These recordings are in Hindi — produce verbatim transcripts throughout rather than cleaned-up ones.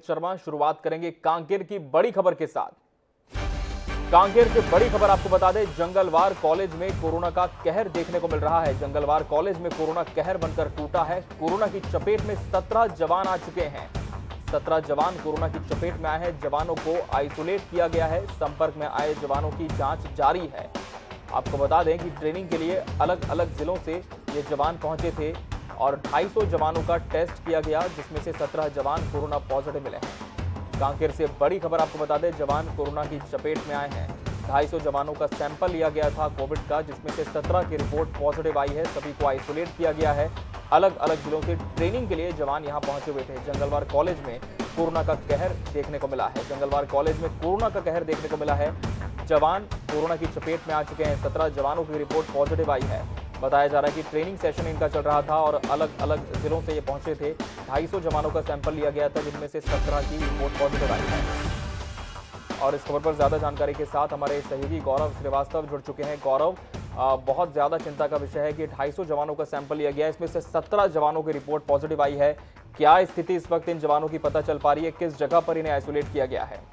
शर्मा। शुरुआत करेंगे कांकेर की बड़ी खबर के साथ। कांकेर की बड़ी खबर आपको बता दें, जंगलवार कॉलेज में कोरोना का कहर देखने को मिल रहा है। जंगलवार कॉलेज में कोरोना कहर बनकर टूटा है। कोरोना की चपेट में सत्रह जवान आ चुके हैं। सत्रह जवान कोरोना की चपेट में आए हैं। जवानों को आइसोलेट किया गया है। संपर्क में आए जवानों की जांच जारी है। आपको बता दें कि ट्रेनिंग के लिए अलग अलग जिलों से ये जवान पहुंचे थे और ढाई सौ जवानों का टेस्ट किया गया, जिसमें से सत्रह जवान कोरोना पॉजिटिव मिले हैं। कांकेर से बड़ी खबर आपको बता दें, जवान कोरोना की चपेट में आए हैं। ढाई सौ जवानों का सैंपल लिया गया था कोविड का, जिसमें से सत्रह की रिपोर्ट पॉजिटिव आई है। सभी को आइसोलेट किया गया है। अलग अलग जिलों से ट्रेनिंग के लिए जवान यहां पहुंचे हुए थे। जंगलवार कॉलेज में कोरोना का कहर देखने को मिला है। जंगलवार कॉलेज में कोरोना का कहर देखने को मिला है। जवान कोरोना की चपेट में आ चुके हैं। सत्रह जवानों की रिपोर्ट पॉजिटिव आई है। बताया जा रहा है कि ट्रेनिंग सेशन इनका चल रहा था और अलग अलग जिलों से ये पहुंचे थे। ढाई सौ जवानों का सैंपल लिया गया था, जिनमें से सत्रह की रिपोर्ट पॉजिटिव आई है। और इस खबर पर ज्यादा जानकारी के साथ हमारे सहयोगी गौरव श्रीवास्तव जुड़ चुके हैं। गौरव, बहुत ज्यादा चिंता का विषय है कि ढाई सौ जवानों का सैंपल लिया गया, इसमें से सत्रह जवानों की रिपोर्ट पॉजिटिव आई है। क्या स्थिति इस वक्त इन जवानों की पता चल पा रही है? किस जगह पर इन्हें आइसोलेट किया गया है?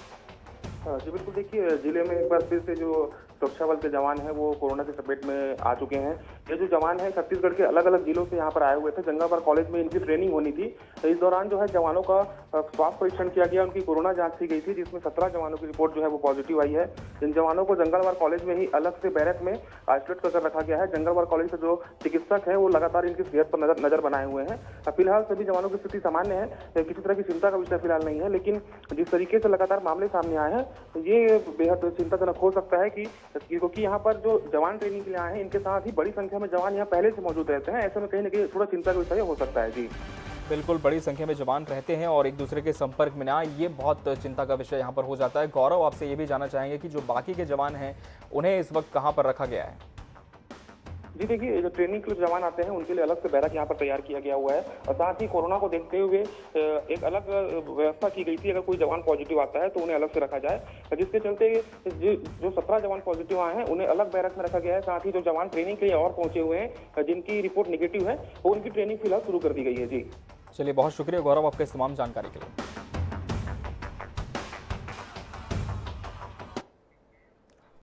जी बिल्कुल, देखिए जिले में एक बार फिर से जो सुरक्षा बल के जवान हैं वो कोरोना की चपेट में आ चुके हैं। ये जो जवान हैं छत्तीसगढ़ के अलग अलग जिलों से यहाँ पर आए हुए थे। जंगलवार कॉलेज में इनकी ट्रेनिंग होनी थी। तो इस दौरान जो है जवानों का स्वास्थ्य परीक्षण किया गया, उनकी कोरोना जांच की गई थी, जिसमें सत्रह जवानों की रिपोर्ट जो है वो पॉजिटिव आई है। इन जवानों को जंगलवार कॉलेज में ही अलग से बैरक में आइसोलेट कर रखा गया है। जंगलवार कॉलेज से जो चिकित्सक है वो लगातार इनकी सेहत पर नजर नजर बनाए हुए हैं। फिलहाल सभी जवानों की स्थिति सामान्य है, किसी तरह की चिंता का विषय फिलहाल नहीं है। लेकिन जिस तरीके से लगातार मामले सामने आए हैं ये बेहद चिंताजनक हो सकता है कि क्योंकि यहाँ पर जो जवान ट्रेनिंग के लिए आए हैं इनके साथ ही बड़ी संख्या में जवान यहाँ पहले से मौजूद रहते हैं। ऐसे में कहीं ना कहीं थोड़ा चिंता का विषय हो सकता है। जी बिल्कुल, बड़ी संख्या में जवान रहते हैं और एक दूसरे के संपर्क में ना आए, ये बहुत चिंता का विषय यहाँ पर हो जाता है। गौरव, आपसे ये भी जानना चाहेंगे कि जो बाकी के जवान हैं उन्हें इस वक्त कहाँ पर रखा गया है? जी देखिए, जो ट्रेनिंग के लिए जवान आते हैं उनके लिए अलग से बैरक यहाँ पर तैयार किया गया हुआ है और साथ ही कोरोना को देखते हुए एक अलग व्यवस्था की गई थी। अगर कोई जवान पॉजिटिव आता है तो उन्हें अलग से रखा जाए, जिसके चलते जो सत्रह जवान पॉजिटिव आए हैं उन्हें अलग बैरक में रखा गया है। साथ ही जो जवान ट्रेनिंग के लिए और पहुंचे हुए हैं जिनकी रिपोर्ट निगेटिव है, वो उनकी ट्रेनिंग फिलहाल शुरू कर दी गई है। जी चलिए, बहुत शुक्रिया गौरव आपके इस तमाम जानकारी के लिए।